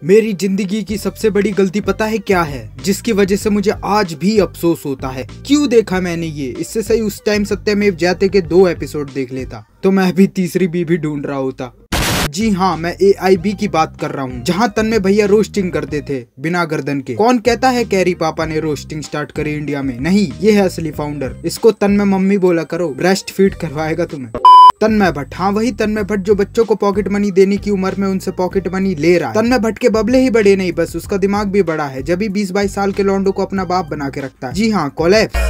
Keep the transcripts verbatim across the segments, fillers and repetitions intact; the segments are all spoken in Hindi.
मेरी जिंदगी की सबसे बड़ी गलती पता है क्या है, जिसकी वजह से मुझे आज भी अफसोस होता है। क्यों देखा मैंने ये? इससे सही उस टाइम सत्यमेव जयते के दो एपिसोड देख लेता तो मैं भी तीसरी बीवी ढूंढ रहा होता। जी हाँ, मैं ए आई बी की बात कर रहा हूँ, जहाँ तन्मय भैया रोस्टिंग करते थे बिना गर्दन के। कौन कहता है कैरी पापा ने रोस्टिंग स्टार्ट करी इंडिया में? नहीं, ये है असली फाउंडर। इसको तन्मय मम्मी बोला करो, ब्रेस्ट फीड करवाएगा तुम्हें। तन्मय भट्ट, हाँ वही तन्मय भट्ट जो बच्चों को पॉकेट मनी देने की उम्र में उनसे पॉकेट मनी ले रहा है। तन्मय भट्ट के बबले ही बड़े नहीं, बस उसका दिमाग भी बड़ा है, जब भी बीस बाईस साल के लौंडों को अपना बाप बना के रखता है। जी हाँ, कोलैप्स।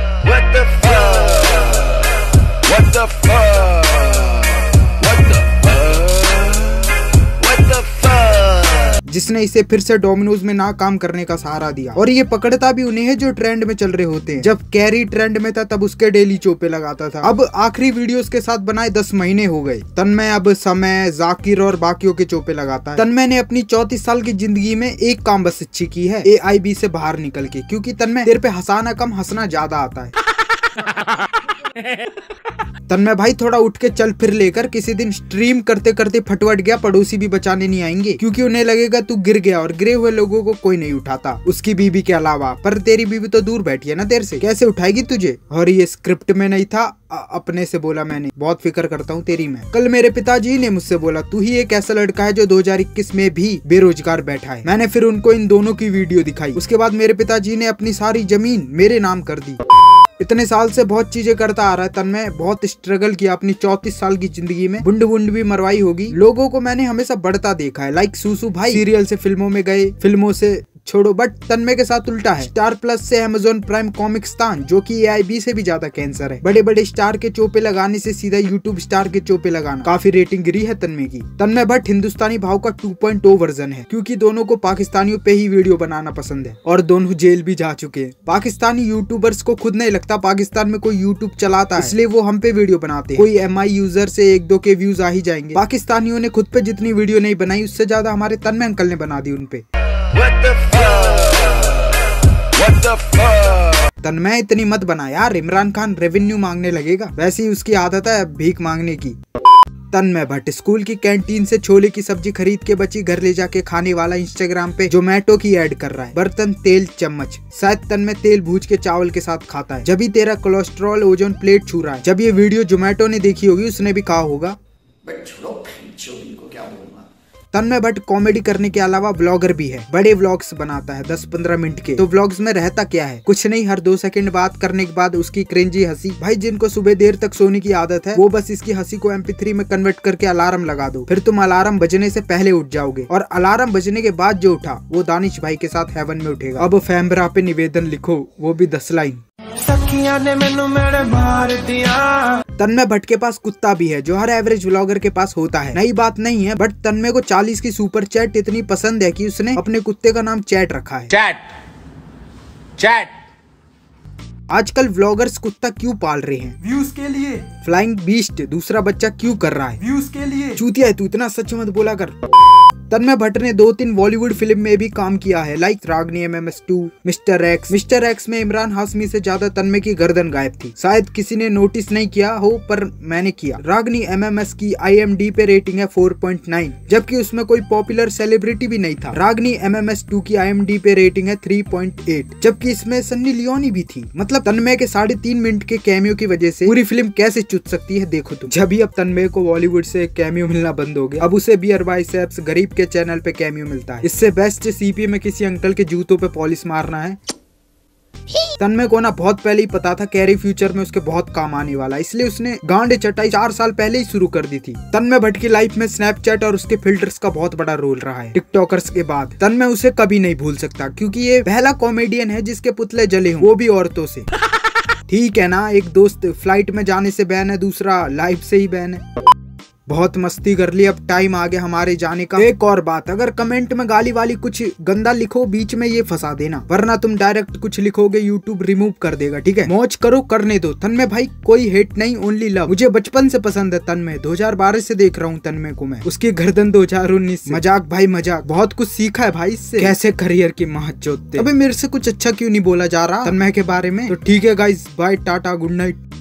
जिसने इसे फिर से डोमिनोज में ना काम करने का सहारा दिया, और ये पकड़ता भी उन्हें है जो ट्रेंड में चल रहे होते हैं। जब कैरी ट्रेंड में था तब उसके डेली चोपे लगाता था। अब आखिरी वीडियोस के साथ बनाए दस महीने हो गए। तन्मय अब समय, जाकिर और बाकियों के चोपे लगाता है। तन्मय ने अपनी चौतीस साल की जिंदगी में एक काम बस अच्छी की है, ए आई बी से बाहर निकल के, क्योंकि तन्मय तेरे पे हंसाना कम हंसना ज्यादा आता है। तन्मय भाई थोड़ा उठ के चल फिर लेकर, किसी दिन स्ट्रीम करते करते फटवट गया, पड़ोसी भी बचाने नहीं आएंगे, क्योंकि उन्हें लगेगा तू गिर गया, और गिरे हुए लोगों को कोई नहीं उठाता उसकी बीबी के अलावा। पर तेरी बीबी तो दूर बैठी है ना तेरे से, कैसे उठाएगी तुझे? और ये स्क्रिप्ट में नहीं था, अपने से बोला मैंने। बहुत फिक्र करता हूँ तेरी मैं। कल मेरे पिताजी ने मुझसे बोला, तू ही एक ऐसा लड़का है जो दो हज़ार इक्कीस में भी बेरोजगार बैठा है। मैंने फिर उनको इन दोनों की वीडियो दिखाई। उसके बाद मेरे पिताजी ने अपनी सारी जमीन मेरे नाम कर दी। इतने साल से बहुत चीजें करता आ रहा है तन्मय, बहुत स्ट्रगल किया अपनी चौतीस साल की जिंदगी में। बुंड बुंड भी मरवाई होगी। लोगों को मैंने हमेशा बढ़ता देखा है, लाइक सूसू भाई सीरियल से फिल्मों में गए, फिल्मों से छोड़ो, बट तन्मय के साथ उल्टा है। स्टार प्लस से अमेज़न प्राइम कॉमिक्सतान, जो कि ए आई बी से भी ज्यादा कैंसर है। बड़े बड़े स्टार के चोपे लगाने से सीधा यूट्यूब स्टार के चोपे लगाना। काफी रेटिंग गिरी है तन्मय की। तन्मय भट्ट हिंदुस्तानी भाव का टू पॉइंट ओ वर्जन है, क्योंकि दोनों को पाकिस्तानियों पे ही वीडियो बनाना पसंद है, और दोनों जेल भी जा चुके हैं। पाकिस्तानी यूट्यूबर्स को खुद नहीं लगता पाकिस्तान में कोई यूट्यूब चलाता है, इसलिए वो हम पे वीडियो बनाते हैं। कोई एम आई यूजर से एक दो के व्यूज आ ही जाएंगे। पाकिस्तानियों ने खुद पे जितनी वीडियो नहीं बनाई, उससे ज्यादा हमारे तन्मय अंकल ने बना दी उन पे। तन्मय इतनी मत बना यार, इमरान खान रेवेन्यू मांगने लगेगा, वैसे ही उसकी आदत है भीख मांगने की। तन्मय भट्ट स्कूल की कैंटीन से छोले की सब्जी खरीद के बची घर ले जाके खाने वाला, इंस्टाग्राम पे जोमेटो की ऐड कर रहा है। बर्तन, तेल, चम्मच, शायद तन्मय तेल भूज के चावल के साथ खाता है, जब भी तेरा कोलेस्ट्रॉल ओजोन प्लेट छू रहा है। जब ये वीडियो जोमेटो ने देखी होगी, उसने भी कहा होगा तन्मय भट्ट कॉमेडी करने के अलावा व्लॉगर भी है। बड़े व्लॉग्स बनाता है दस पंद्रह मिनट के। तो व्लॉग्स में रहता क्या है? कुछ नहीं, हर दो सेकंड बात करने के बाद उसकी क्रिंजी हंसी। भाई जिनको सुबह देर तक सोने की आदत है, वो बस इसकी हंसी को एम पी थ्री में कन्वर्ट करके अलार्म लगा दो, फिर तुम अलार्म बजने से पहले उठ जाओगे, और अलार्म बजने के बाद जो उठा वो दानिश भाई के साथ हेवन में उठेगा। अब फैम्बरा पे निवेदन लिखो, वो भी दस लाइन। ने मैनू मेरे मार दिया। तन्मय भट्ट के पास कुत्ता भी है, जो हर एवरेज व्लॉगर के पास होता है। नई बात नहीं है, बट तन्मय को चालीस की सुपर चैट इतनी पसंद है कि उसने अपने कुत्ते का नाम चैट रखा है। Chat chat. आजकल व्लॉगर्स कुत्ता क्यों पाल रहे हैं? व्यूज के लिए। फ्लाइंग बीस्ट दूसरा बच्चा क्यों कर रहा है? व्यूज के लिए। चूतिया है तू, इतना सच मत बोला कर। तन्मय भट्ट ने दो तीन बॉलीवुड फिल्म में भी काम किया है, like Ragini M M S two, mister X. Mister X में इमरान हाशमी से ज्यादा तन्मय की गर्दन गायब थी। शायद किसी ने नोटिस नहीं किया हो, पर मैंने किया। रागनी एम एम एस की आई एम डी पे रेटिंग है फोर पॉइंट नाइन, जबकि उसमें कोई पॉपुलर सेलिब्रिटी भी नहीं था। Ragini M M S two की आई एम डी पे रेटिंग है थ्री पॉइंट एट, जबकि इसमें सन्नी लियोनी भी थी। मतलब तन्मय के साढ़े तीन मिनट के कैमियो की वजह से पूरी फिल्म कैसे चुत सकती है देखो तुम। जब भी अब तन्मय को बॉलीवुड से कैमियो मिलना बंद हो गया, अब उसे बियर बाइसेप्स गरीब के चैनल पे कैमियो मिलता है। इससे बेस्ट सी पी में किसी अंकल के जूतों पे पॉलिश मारना है। तन्मय को ना बहुत पहले ही पता था कैरी फ्यूचर में उसके बहुत काम आने वाला, इसलिए उसने गांड चटाई चार साल पहले ही शुरू कर दी थी। तन्मय भट्ट की लाइफ में स्नैपचैट और उसके फिल्टर्स का बहुत बड़ा रोल रहा है। टिकटॉकर्स के बाद तन्मय उसे कभी नहीं भूल सकता, क्योंकि ये पहला कॉमेडियन है जिसके पुतले जले हों, वो भी औरतों से। ठीक है ना, एक दोस्त फ्लाइट में जाने से बैन है, दूसरा लाइव से ही बैन है। बहुत मस्ती कर ली, अब टाइम आ गया हमारे जाने का। एक और बात, अगर कमेंट में गाली वाली कुछ गंदा लिखो, बीच में ये फंसा देना, वरना तुम डायरेक्ट कुछ लिखोगे यूट्यूब रिमूव कर देगा, ठीक है? मौज करो, करने दो। तन्मय भाई कोई हेट नहीं, ओनली लव। मुझे बचपन से पसंद है तन्मय, दो हज़ार बारह से देख रहा हूँ तन्मय को मैं, उसकी गर्दन दो हज़ार उन्नीस से। मजाक भाई मजाक, बहुत कुछ सीखा है भाई इससे, कैसे करियर की महत्व जोतते। अबे मेरे से कुछ अच्छा क्यों नहीं बोला जा रहा तन्मय के बारे में? तो ठीक है guys, bye, tata, good night.